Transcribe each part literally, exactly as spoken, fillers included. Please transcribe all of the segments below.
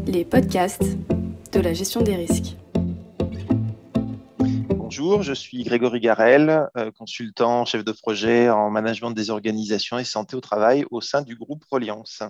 les podcasts de la gestion des risques. Bonjour, je suis Grégory Garel, euh, consultant, chef de projet en management des organisations et santé au travail au sein du groupe Reliance.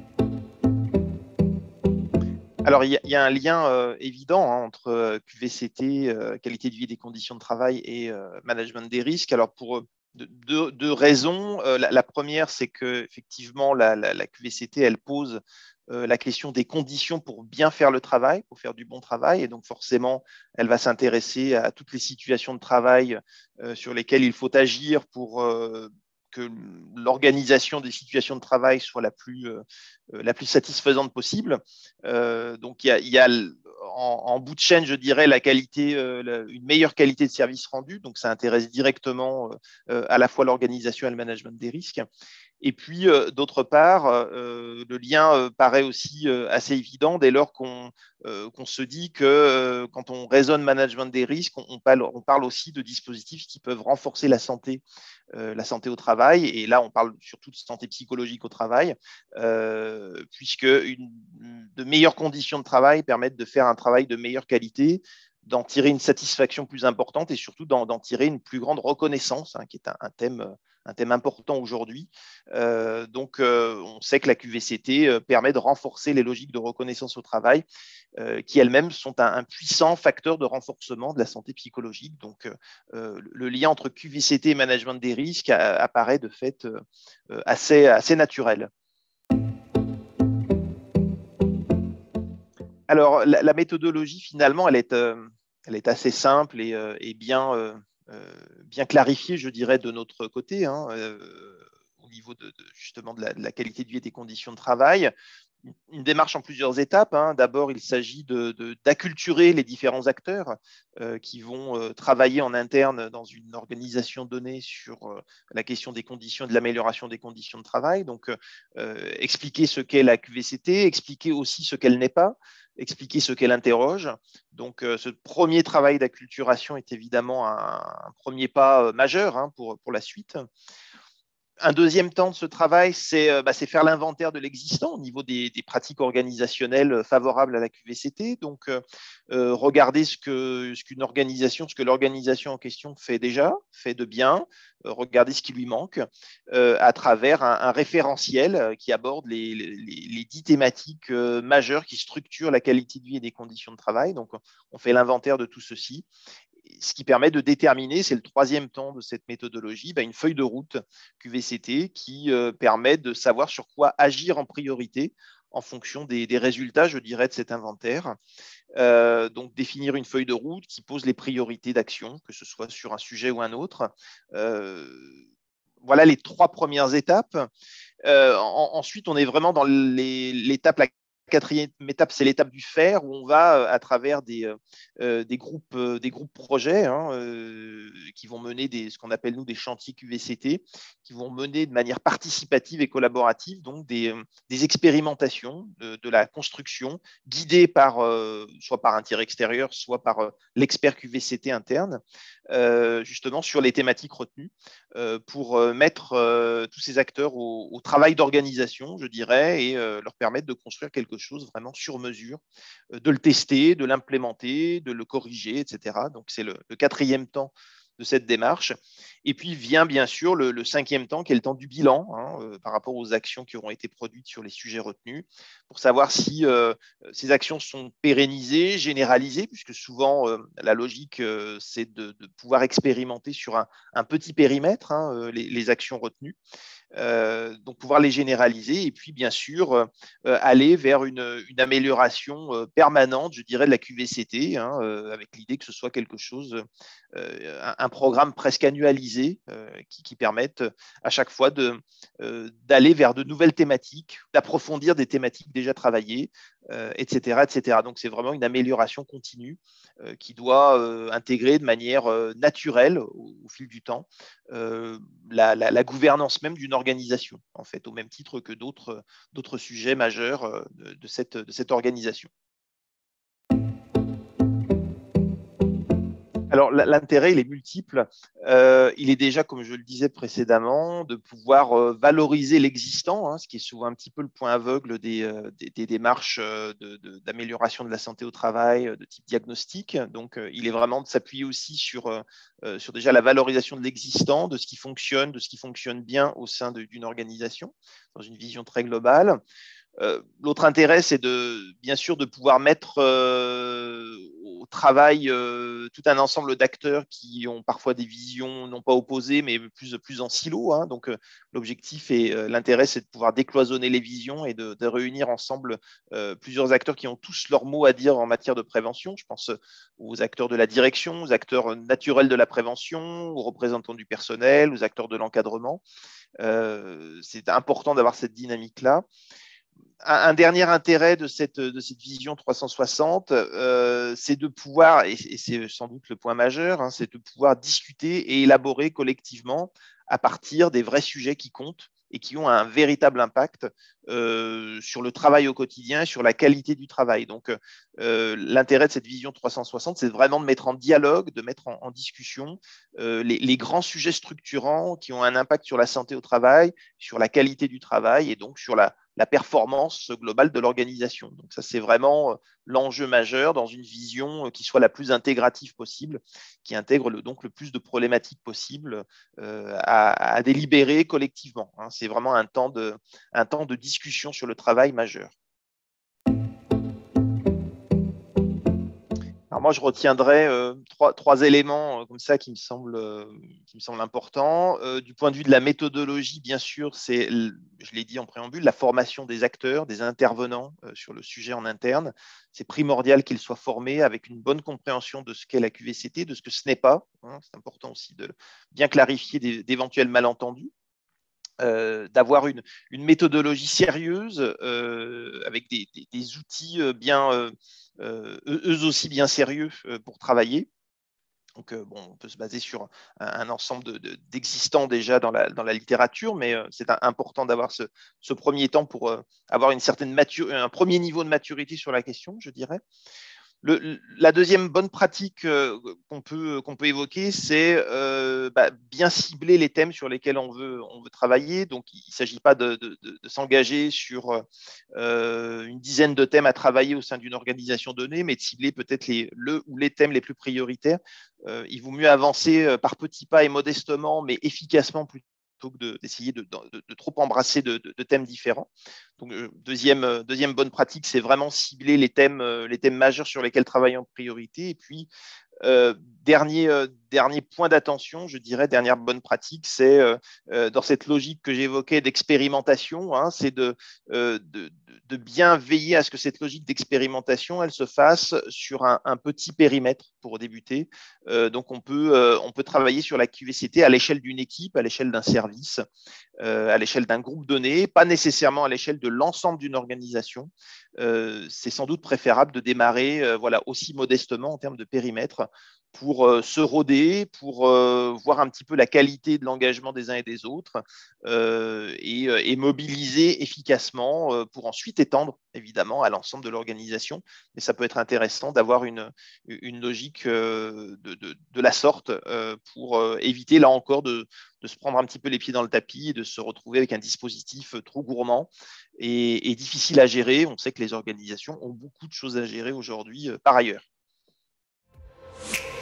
Alors, il y, y a un lien euh, évident hein, entre euh, Q V C T, euh, qualité de vie et des conditions de travail, et euh, management des risques. Alors, pour deux, deux raisons. Euh, la, la première, c'est qu'effectivement, la, la, la Q V C T, elle pose euh, la question des conditions pour bien faire le travail, pour faire du bon travail. Et donc, forcément, elle va s'intéresser à toutes les situations de travail euh, sur lesquelles il faut agir pour euh, que l'organisation des situations de travail soit la plus, euh, la plus satisfaisante possible. Euh, donc, il y a, il y a en, en, bout de chaîne, je dirais, la qualité, euh, la, une meilleure qualité de service rendu. Donc, ça intéresse directement euh, à la fois l'organisation et le management des risques. Et puis, euh, d'autre part, euh, le lien euh, paraît aussi euh, assez évident dès lors qu'on euh, qu'on se dit que euh, quand on raisonne management des risques, on, on, parle, on parle aussi de dispositifs qui peuvent renforcer la santé, euh, la santé au travail. Et là, on parle surtout de santé psychologique au travail, euh, puisque une, de meilleures conditions de travail permettent de faire un travail de meilleure qualité, d'en tirer une satisfaction plus importante et surtout d'en, d'en tirer une plus grande reconnaissance, hein, qui est un, un thème un thème important aujourd'hui. Euh, donc, euh, on sait que la Q V C T euh, permet de renforcer les logiques de reconnaissance au travail, euh, qui elles-mêmes sont un, un puissant facteur de renforcement de la santé psychologique. Donc, euh, le lien entre Q V C T et management des risques a, apparaît de fait euh, assez, assez naturel. Alors, la, la méthodologie, finalement, elle est, euh, elle est assez simple et, euh, et bien... Euh, Euh, bien clarifié, je dirais, de notre côté, hein, euh, au niveau de, de justement de la, de la qualité de vie et des conditions de travail. Une, une démarche en plusieurs étapes. Hein. D'abord, il s'agit de, de, d'acculturer les différents acteurs euh, qui vont euh, travailler en interne dans une organisation donnée sur euh, la question des conditions et de l'amélioration des conditions de travail. Donc, euh, expliquer ce qu'est la Q V C T, expliquer aussi ce qu'elle n'est pas, expliquer ce qu'elle interroge. Donc, euh, ce premier travail d'acculturation est évidemment un, un premier pas euh, majeur hein, pour, pour la suite. Un deuxième temps de ce travail, c'est, euh, bah, c'est faire l'inventaire de l'existant au niveau des, des pratiques organisationnelles favorables à la Q V C T. Donc, euh, euh, regarder ce, que, ce qu'une organisation, ce que l'organisation en question fait déjà, fait de bien, euh, regarder ce qui lui manque euh, à travers un, un référentiel qui aborde les, les, les dix thématiques euh, majeures qui structurent la qualité de vie et des conditions de travail. Donc, on fait l'inventaire de tout ceci. Ce qui permet de déterminer, c'est le troisième temps de cette méthodologie, bah, une feuille de route Q V C T qui euh, permet de savoir sur quoi agir en priorité en fonction des, des résultats, je dirais, de cet inventaire. Euh, donc, définir une feuille de route qui pose les priorités d'action, que ce soit sur un sujet ou un autre. Euh, voilà les trois premières étapes. Euh, en, ensuite, on est vraiment dans les, l'étape, la quatrième étape, c'est l'étape du faire, où on va, à travers des, euh, des, groupes, euh, des groupes projets hein, euh, qui vont mener des, ce qu'on appelle nous des chantiers Q V C T, qui vont mener de manière participative et collaborative donc des, des expérimentations de, de la construction, guidées par, euh, soit par un tiers extérieur, soit par euh, l'expert Q V C T interne, euh, justement sur les thématiques retenues, euh, pour euh, mettre euh, tous ces acteurs au, au travail d'organisation, je dirais, et euh, leur permettre de construire quelque chose vraiment sur mesure, euh, de le tester, de l'implémenter, de le corriger, et cetera. Donc, c'est le, le quatrième temps de cette démarche. Et puis vient bien sûr le, le cinquième temps, qui est le temps du bilan, hein, euh, par rapport aux actions qui auront été produites sur les sujets retenus, pour savoir si euh, ces actions sont pérennisées, généralisées, puisque souvent euh, la logique, euh, c'est de, de pouvoir expérimenter sur un, un petit périmètre hein, euh, les, les actions retenues. Euh, donc pouvoir les généraliser et puis bien sûr euh, aller vers une, une amélioration euh, permanente, je dirais, de la Q V C T, hein, euh, avec l'idée que ce soit quelque chose, euh, un, un programme presque annualisé euh, qui, qui permette à chaque fois de, euh, d'aller vers de nouvelles thématiques, d'approfondir des thématiques déjà travaillées, euh, et cetera, et cetera. Donc c'est vraiment une amélioration continue euh, qui doit euh, intégrer de manière euh, naturelle au, au fil du temps euh, la, la, la gouvernance même d'une organisation, en fait, au même titre que d'autres, d'autres sujets majeurs de, de, cette, de cette organisation. Alors, l'intérêt, il est multiple. Euh, il est déjà, comme je le disais précédemment, de pouvoir euh, valoriser l'existant, hein, ce qui est souvent un petit peu le point aveugle des, euh, des, des démarches euh, de, de, d'amélioration de la santé au travail de type diagnostic. Donc, euh, il est vraiment de s'appuyer aussi sur, euh, sur déjà la valorisation de l'existant, de ce qui fonctionne, de ce qui fonctionne bien au sein de, d'une organisation, dans une vision très globale. Euh, l'autre intérêt, c'est de, bien sûr de pouvoir mettre euh, au travail euh, tout un ensemble d'acteurs qui ont parfois des visions non pas opposées, mais plus, plus en silo. Hein. Donc, euh, l'objectif et euh, l'intérêt, c'est de pouvoir décloisonner les visions et de, de réunir ensemble euh, plusieurs acteurs qui ont tous leur mot à dire en matière de prévention. Je pense aux acteurs de la direction, aux acteurs naturels de la prévention, aux représentants du personnel, aux acteurs de l'encadrement. Euh, c'est important d'avoir cette dynamique-là. Un, un dernier intérêt de cette, de cette vision trois cent soixante, euh, c'est de pouvoir, et, et c'est sans doute le point majeur, hein, c'est de pouvoir discuter et élaborer collectivement à partir des vrais sujets qui comptent et qui ont un véritable impact euh, sur le travail au quotidien et sur la qualité du travail. Donc, euh, l'intérêt de cette vision trois cent soixante, c'est vraiment de mettre en dialogue, de mettre en, en discussion euh, les, les grands sujets structurants qui ont un impact sur la santé au travail, sur la qualité du travail et donc sur la, la performance globale de l'organisation. Donc ça, c'est vraiment l'enjeu majeur dans une vision qui soit la plus intégrative possible, qui intègre le, donc le plus de problématiques possibles euh, à, à délibérer collectivement. Hein. C'est vraiment un temps, de, un temps de discussion sur le travail majeur. Alors moi, je retiendrai euh, trois, trois éléments euh, comme ça qui me semblent, euh, qui me semblent importants. Euh, du point de vue de la méthodologie, bien sûr, c'est, je l'ai dit en préambule, la formation des acteurs, des intervenants euh, sur le sujet en interne. C'est primordial qu'ils soient formés avec une bonne compréhension de ce qu'est la Q V C T, de ce que ce n'est pas. Hein. C'est important aussi de bien clarifier des, d'éventuels malentendus. Euh, d'avoir une, une, méthodologie sérieuse euh, avec des, des, des, outils bien, euh, euh, eux aussi bien sérieux euh, pour travailler. Donc, euh, bon, on peut se baser sur un, un ensemble de, de, d'existants déjà dans la, dans la littérature, mais euh, c'est un, important d'avoir ce, ce premier temps pour euh, avoir une certaine maturité, un premier niveau de maturité sur la question, je dirais. Le, la deuxième bonne pratique euh, qu'on peut, qu'on peut évoquer, c'est euh, bah, bien cibler les thèmes sur lesquels on veut, on veut travailler. Donc, il ne s'agit pas de, de, de, de s'engager sur euh, une dizaine de thèmes à travailler au sein d'une organisation donnée, mais de cibler peut-être les, le ou les thèmes les plus prioritaires. Euh, il vaut mieux avancer par petits pas et modestement, mais efficacement plutôt plutôt que d'essayer de, de, de, de trop embrasser de, de, de thèmes différents. Donc, euh, deuxième, deuxième bonne pratique, c'est vraiment cibler les thèmes, euh, les thèmes majeurs sur lesquels travailler en priorité. Et puis, euh, dernier, euh, dernier point d'attention, je dirais, dernière bonne pratique, c'est euh, euh, dans cette logique que j'évoquais d'expérimentation, hein, c'est de, euh, de, de bien veiller à ce que cette logique d'expérimentation, elle se fasse sur un, un petit périmètre pour débuter. Euh, donc, on peut, euh, on peut travailler sur la Q V C T à l'échelle d'une équipe, à l'échelle d'un service, euh, à l'échelle d'un groupe donné, pas nécessairement à l'échelle de l'ensemble d'une organisation. Euh, c'est sans doute préférable de démarrer euh, voilà, aussi modestement en termes de périmètre pour euh, se roder, pour euh, voir un petit peu la qualité de l'engagement des uns et des autres euh, et, et mobiliser efficacement euh, pour ensuite étendre évidemment à l'ensemble de l'organisation. Mais ça peut être intéressant d'avoir une, une logique euh, de, de, de la sorte euh, pour euh, éviter là encore de, de se prendre un petit peu les pieds dans le tapis et de se retrouver avec un dispositif trop gourmand et, et difficile à gérer. On sait que les organisations ont beaucoup de choses à gérer aujourd'hui euh, par ailleurs.